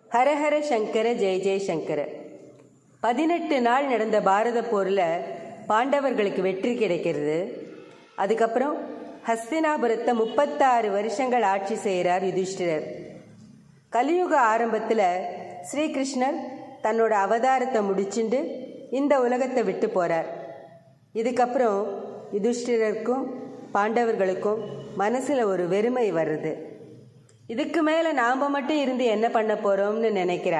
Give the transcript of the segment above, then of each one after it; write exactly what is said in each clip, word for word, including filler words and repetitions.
ஹரஹர சங்கர ஜெய ஜெய சங்கர. பதினெட்டு நாள் நடந்த பாரத போரில் பாண்டவர்களுக்கு வெற்றி கிடைக்கிறது. அதுக்கப்புறம் ஹஸ்தினாபுரத்தை முப்பத்தாறு வருஷங்கள் ஆட்சி செய்கிறார் யுதிஷ்டிரர். கலியுக ஆரம்பத்தில் ஸ்ரீகிருஷ்ணர் தன்னோட அவதாரத்தை முடிச்சுண்டு இந்த உலகத்தை விட்டு போகிறார். இதுக்கப்புறம் யுதிஷ்டிரருக்கும் பாண்டவர்களுக்கும் மனசில் ஒரு வெறுமை வருது. இதுக்கு மேலே நாம் மட்டும் இருந்து என்ன பண்ண போகிறோம்னு நினைக்கிறா.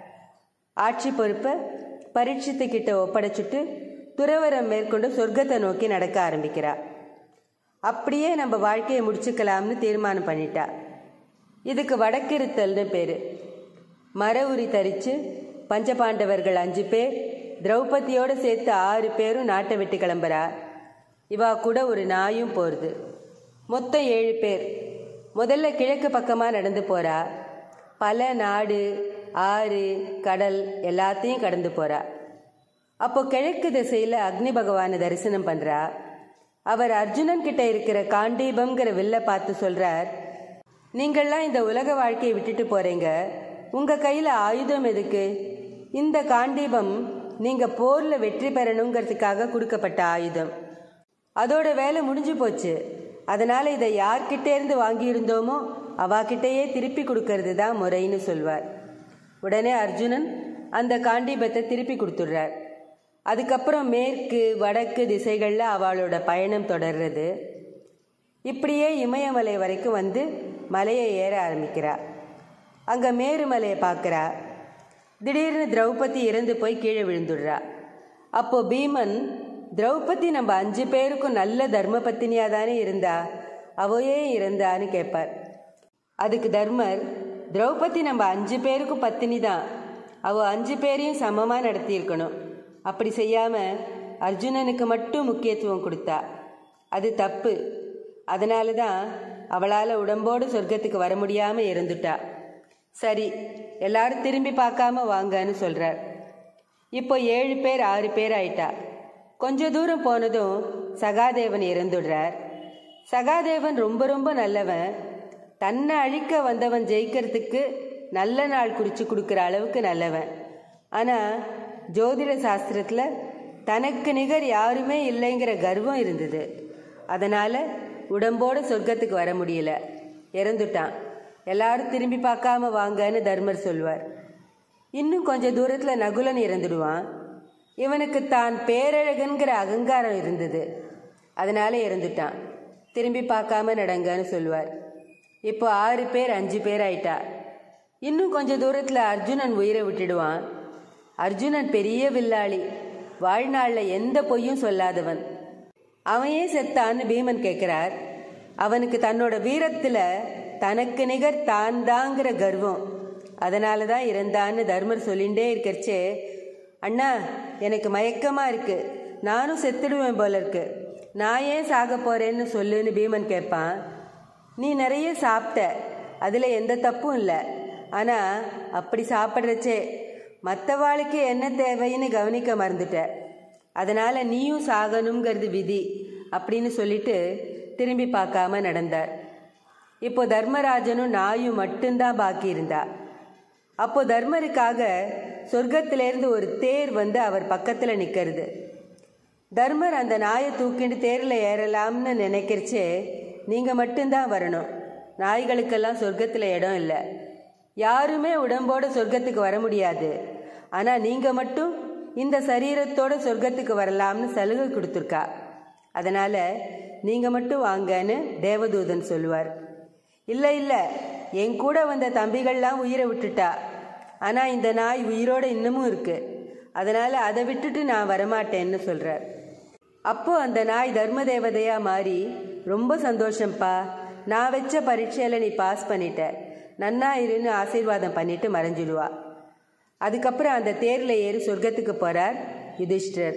ஆட்சி பொறுப்பை பரீட்சித்துக்கிட்ட ஒப்படைச்சிட்டு துறவரம் மேற்கொண்டு சொர்க்கத்தை நோக்கி நடக்க ஆரம்பிக்கிறா. அப்படியே நம்ம வாழ்க்கையை முடிச்சுக்கலாம்னு தீர்மானம் பண்ணிட்டா. இதுக்கு வடக்கிருத்தல்னு பேர். மர உரி தரித்து பஞ்சபாண்டவர்கள் அஞ்சு பேர், திரௌபதியோடு சேர்த்து ஆறு பேரும் நாட்டை விட்டு கிளம்புறா. இவா கூட ஒரு நாயும் போகிறது. மொத்தம் ஏழு பேர். முதல்ல கிழக்கு பக்கமாக நடந்து போகிறா. பல நாடு, ஆறு, கடல் எல்லாத்தையும் கடந்து போகிறா. அப்போ கிழக்கு திசையில் அக்னி பகவானை தரிசனம் பண்ணுறா. அவர் அர்ஜுனன் கிட்ட இருக்கிற காண்டீபம்ங்கிற வில்லை பார்த்து சொல்கிறார், நீங்கள்லாம் இந்த உலக வாழ்க்கையை விட்டுட்டு போகிறீங்க, உங்கள் கையில் ஆயுதம் எதுக்கு? இந்த காண்டீபம் நீங்கள் போரில் வெற்றி பெறணுங்கிறதுக்காக கொடுக்கப்பட்ட ஆயுதம். அதோட வேலை முடிஞ்சு போச்சு. அதனால் இதை யார்கிட்டேருந்து வாங்கியிருந்தோமோ அவாக்கிட்டேயே திருப்பி கொடுக்கறது தான் முறைன்னு சொல்வார். உடனே அர்ஜுனன் அந்த காண்டீபத்தை திருப்பி கொடுத்துட்றார். அதுக்கப்புறம் மேற்கு வடக்கு திசைகளில் அவளோட பயணம் தொடர்றது. இப்படியே இமயமலை வரைக்கும் வந்து மலையை ஏற ஆரம்பிக்கிறா. அங்கே மேருமலையை பார்க்குறா. திடீர்னு திரௌபதி இறந்து போய் கீழே விழுந்துடுறா. அப்போது பீமன், திரௌபதி நம்ம அஞ்சு பேருக்கும் நல்ல தர்ம பத்தினியாக தானே இருந்தா, அவையே இருந்தான்னு கேட்பார். அதுக்கு தர்மர், திரௌபதி நம்ம அஞ்சு பேருக்கும் பத்தினி தான், அவள் அஞ்சு பேரையும் சமமாக நடத்தியிருக்கணும். அப்படி செய்யாமல் அர்ஜுனனுக்கு மட்டும் முக்கியத்துவம் கொடுத்தா. அது தப்பு. அதனால தான் அவளால் உடம்போடு சொர்க்கத்துக்கு வர முடியாமல் இருந்துட்டா. சரி, எல்லாரும் திரும்பி பார்க்காம வாங்கன்னு சொல்கிறார். இப்போ ஏழு பேர் ஆறு பேர் ஆயிட்டா. கொஞ்ச தூரம் போனதும் சகாதேவன் இறந்துடுறார். சகாதேவன் ரொம்ப ரொம்ப நல்லவன். தன்னை அழிக்க வந்தவன் ஜெயிக்கிறதுக்கு நல்ல நாள் குறித்து கொடுக்குற அளவுக்கு நல்லவன். ஆனால் ஜோதிட சாஸ்திரத்தில் தனக்கு நிகர் யாருமே இல்லைங்கிற கர்வம் இருந்தது. அதனால் உடம்போடு சொர்க்கத்துக்கு வர முடியல, இறந்துட்டான். எல்லாரும் திரும்பி பார்க்காம வாங்கன்னு தர்மர் சொல்வார். இன்னும் கொஞ்சம் தூரத்தில் நகுலன் இறந்துடுவான். இவனுக்கு தான் பேரழகன்கிற அகங்காரம் இருந்தது. அதனால இறந்துட்டான். திரும்பி பார்க்காம நடங்கன்னு சொல்லுவார். இப்போ ஆறு பேர் அஞ்சு பேர் ஆயிட்டா. இன்னும் கொஞ்சம் தூரத்தில் அர்ஜுனன் உயிரை விட்டுடுவான். அர்ஜுனன் பெரிய வில்லாளி, வாழ்நாளில் எந்த பொய்யும் சொல்லாதவன். அவன் ஏன் செத்தான்னு பீமன் கேட்குறார். அவனுக்கு தன்னோட வீரத்தில் தனக்கு நிகர் தான் தாங்கிற கர்வம், அதனால தான் இறந்தான்னு தர்மர் சொல்லிகிட்டே இருக்கிறச்சே, அண்ணா எனக்கு மயக்கமாக இருக்குது, நானும் செத்துடுவேன் போல இருக்கு, நான் ஏன் சாக போகிறேன்னு சொல்லுன்னு பீமன் கேட்பான். நீ நிறைய சாப்பிட்ட, அதில் எந்த தப்பும் இல்லை. ஆனால் அப்படி சாப்பிட்றச்சே மற்றவாளுக்கு என்ன தேவைன்னு கவனிக்க மறந்துட்ட. அதனால் நீயும் சாகணுங்கிறது விதி அப்படின்னு சொல்லிட்டு திரும்பி பார்க்காம நடந்தார். இப்போ தர்மராஜனும் நாயும் மட்டும்தான் பாக்கி இருந்தா. அப்போ தர்மருக்காக சொர்க்கத்திலேருந்து ஒரு தேர் வந்து அவர் பக்கத்தில் நிற்கிறது. தர்மர் அந்த நாயை தூக்கிட்டு தேரில் ஏறலாம்னு நினைக்கிறச்சே, நீங்கள் மட்டும்தான் வரணும், நாய்களுக்கெல்லாம் சொர்க்கத்தில் இடம் இல்லை, யாருமே உடம்போடு சொர்க்கத்துக்கு வர முடியாது, ஆனால் நீங்கள் மட்டும் இந்த சரீரத்தோடு சொர்க்கத்துக்கு வரலாம்னு சலுகை கொடுத்துருக்கா, அதனால் நீங்கள் மட்டும் வாங்கன்னு தேவதூதன் சொல்லுவார். இல்லை இல்லை, என் கூட வந்த தம்பிகள்லாம் உயிரை விட்டுட்டா, ஆனால் இந்த நாய் உயிரோடு இன்னமும் இருக்குது, அதனால் அதை விட்டுட்டு நான் வரமாட்டேன்னு சொல்கிறார். அப்போது அந்த நாய் தர்ம தேவதையாக மாறி, ரொம்ப சந்தோஷம்ப்பா, நான் வச்ச பரீட்சையில் நீ பாஸ் பண்ணிட்ட, நன்னா இருன்னு ஆசீர்வாதம் பண்ணிட்டு மறைஞ்சிடுவா. அதுக்கப்புறம் அந்த தேரில் ஏறி சொர்க்கத்துக்கு போகிறார் யுதிஷ்டிரர்.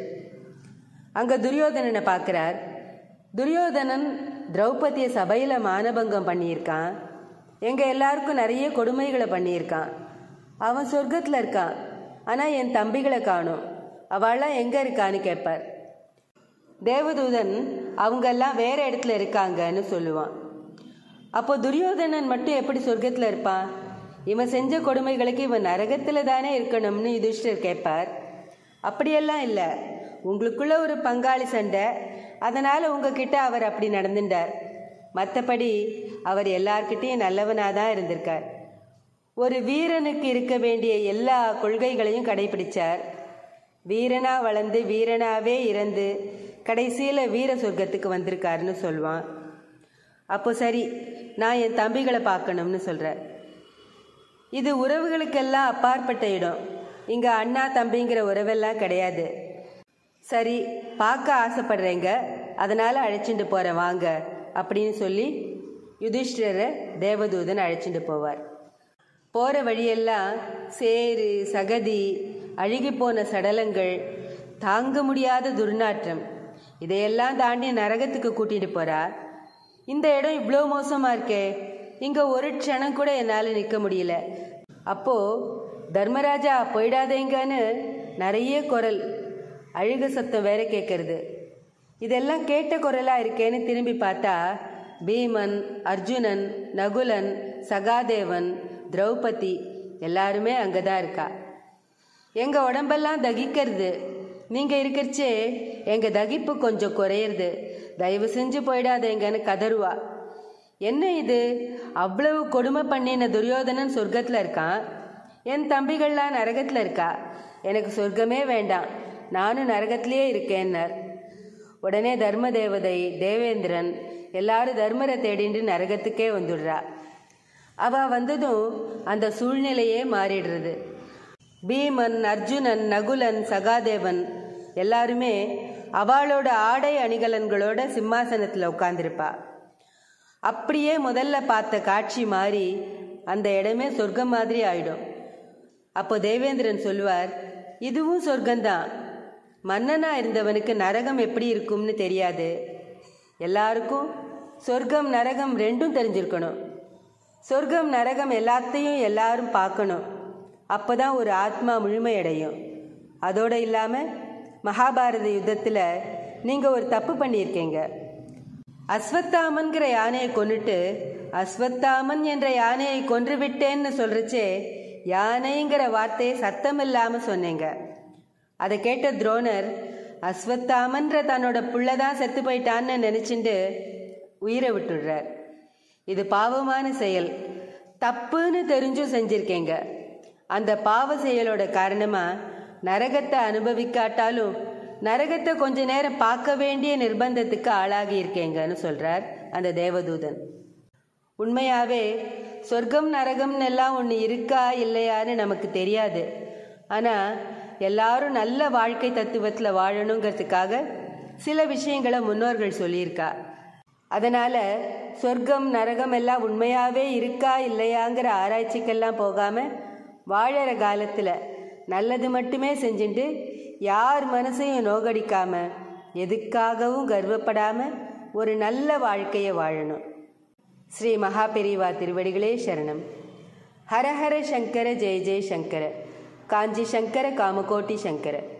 அங்கே துரியோதனனை பார்க்குறார். துரியோதனன் திரௌபதியை சபையில் மானபங்கம் பண்ணியிருக்கான். எங்கள் எல்லாருக்கும் நிறைய கொடுமைகளை பண்ணியிருக்கான். அவன் சொர்க்கத்தில் இருக்கான், ஆனால் என் தம்பிகளை காணும், அவள்லாம் எங்கே இருக்கான்னு கேட்பார். தேவதூதன் அவங்கெல்லாம் வேறு இடத்துல இருக்காங்கன்னு சொல்லுவான். அப்போ துரியோதனன் மட்டும் எப்படி சொர்க்கத்தில் இருப்பான்? இவன் செஞ்ச கொடுமைகளுக்கு இவன் நரகத்தில் தானே இருக்கணும்னு யுதிஷ்டர் கேட்பார். அப்படியெல்லாம் இல்லை, உங்களுக்குள்ள ஒரு பங்காளி சண்டை, அதனால் உங்ககிட்ட அவர் அப்படி நடந்துட்டார். மற்றபடி அவர் எல்லார்கிட்டையும் நல்லவனாக தான் இருந்திருக்கார். ஒரு வீரனுக்கு இருக்க வேண்டிய எல்லா கொள்கைகளையும் கடைபிடிச்சார். வீரனா வளர்ந்து வீரனாவே இறந்து கடைசியில் வீர சொர்க்கத்துக்கு வந்திருக்காருன்னு சொல்வான். அப்போ சரி, நான் என் தம்பிகளை பார்க்கணும்னு சொல்கிறேன். இது உறவுகளுக்கெல்லாம் அப்பாற்பட்ட இடம். இங்கே அண்ணா தம்பிங்கிற உறவெல்லாம் கிடையாது. சரி, பார்க்க ஆசைப்படுறேங்க, அதனால் அழைச்சிட்டு போகிறேன் வாங்க அப்படின்னு சொல்லி யுதிஷ்டிரரை தேவதூதன் அழைச்சிட்டு போவார். போகிற வழியெல்லாம் சேறு, சகதி, அழுகிப்போன சடலங்கள், தாங்க முடியாத துர்நாற்றம், இதையெல்லாம் தாண்டி நரகத்துக்கு கூட்டிகிட்டு போகிறார். இந்த இடம் இவ்வளோ மோசமாக இருக்கே, இங்கே ஒரு க்ஷணம் கூட என்னால் நிற்க முடியல. அப்போது தர்மராஜா போயிடாதேங்கன்னு நிறைய குரல், அழுக சத்தம் வேற கேட்கறது. இதெல்லாம் கேட்ட குரலாக இருக்கேன்னு திரும்பி பார்த்தா பீமன், அர்ஜுனன், நகுலன், சகாதேவன், திரௌபதி எல்லாருமே அங்கே தான் இருக்கா. எங்கள் உடம்பெல்லாம் தகிக்கிறது, நீங்கள் இருக்கிறச்சே எங்கள் தகிப்பு கொஞ்சம் குறையிறது, தயவு செஞ்சு போயிடாதேங்கன்னு கதறுவா. என்ன இது, அவ்வளவு கொடுமை பண்ணின துரியோதனன் சொர்க்கத்தில் இருக்கான், என் தம்பிகள்லாம் நரகத்தில் இருக்கா, எனக்கு சொர்க்கமே வேண்டாம், நானும் நரகத்திலே இருக்கேன்னார். உடனே தர்ம தேவதை தேவேந்திரன் எல்லாரும் தர்மரை தேடிண்டு நரகத்துக்கே வந்துடுறா. அவள் வந்ததும் அந்த சூழ்நிலையே மாறிடுறது. பீமன், அர்ஜுனன், நகுலன், சகாதேவன் எல்லாருமே அவளோட ஆடை அணிகலன்களோட சிம்மாசனத்தில் உட்கார்ந்துருப்பா. அப்படியே முதல்ல பார்த்த காட்சி மாறி அந்த இடமே சொர்க்கம் மாதிரி ஆயிடும். அப்போ தேவேந்திரன் சொல்லுவார், இதுவும் சொர்க்கம்தான். மன்னனா இருந்தவனுக்கு நரகம் எப்படி இருக்கும்னு தெரியாது. எல்லாருக்கும் சொர்க்கம் நரகம் ரெண்டும் தெரிஞ்சிருக்கணும். சொர்க்கம் நரகம் எல்லாத்தையும் எல்லாரும் பார்க்கணும். அப்போ தான் ஒரு ஆத்மா முழுமையடையும். அதோடு இல்லாமல் மகாபாரத யுத்தத்தில் நீங்கள் ஒரு தப்பு பண்ணியிருக்கீங்க. அஸ்வத்தாமன்கிற யானையை கொன்னுட்டு அஸ்வத்தாமன் என்ற யானையை கொன்று விட்டேன்னு சொல்கிறச்சே யானைங்கிற வார்த்தையை சத்தம் இல்லாமல் சொன்னீங்க. அதை கேட்ட துரோணர் அஸ்வத்தாமன்ற தன்னோட புள்ளதான் செத்து போயிட்டான்னு நினச்சிண்டு உயிரை விட்டுடுறார். இது பாவமான செயல், தப்புன்னு தெரிஞ்சும் செஞ்சிருக்கீங்க. அந்த பாவ செயலோட காரணமாக நரகத்தை அனுபவிக்காட்டாலும் நரகத்தை கொஞ்ச நேரம் பார்க்க வேண்டிய நிர்பந்தத்துக்கு ஆளாகி இருக்கேங்கன்னு சொல்கிறார் அந்த தேவதூதன். உண்மையாகவே சொர்க்கம் நரகம்னு எல்லாம் ஒன்று இருக்கா இல்லையான்னு நமக்கு தெரியாது. ஆனால் எல்லாரும் நல்ல வாழ்க்கை தத்துவத்தில் வாழணுங்கிறதுக்காக சில விஷயங்களை முன்னோர்கள் சொல்லியிருக்கா. அதனால் சொர்க்கம் நரகம் எல்லாம் உண்மையாகவே இருக்கா இல்லையாங்கிற ஆராய்ச்சிக்கெல்லாம் போகாமல் வாழற காலத்தில் நல்லது மட்டுமே செஞ்சுட்டு யார் மனசையும் நோகடிக்காமல் எதுக்காகவும் கர்வப்படாமல் ஒரு நல்ல வாழ்க்கையை வாழணும். ஸ்ரீ மகாபெரிவா திருவடிகளே சரணம். ஹரஹர சங்கர ஜெய ஜெய சங்கர. காஞ்சி சங்கர காமகோட்டி சங்கர.